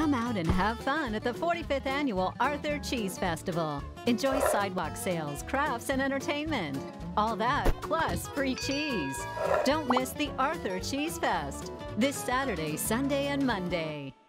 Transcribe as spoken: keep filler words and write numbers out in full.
Come out and have fun at the forty-fifth Annual Arthur Cheese Festival. Enjoy sidewalk sales, crafts, and entertainment. All that plus free cheese. Don't miss the Arthur Cheese Fest this Saturday, Sunday, and Monday.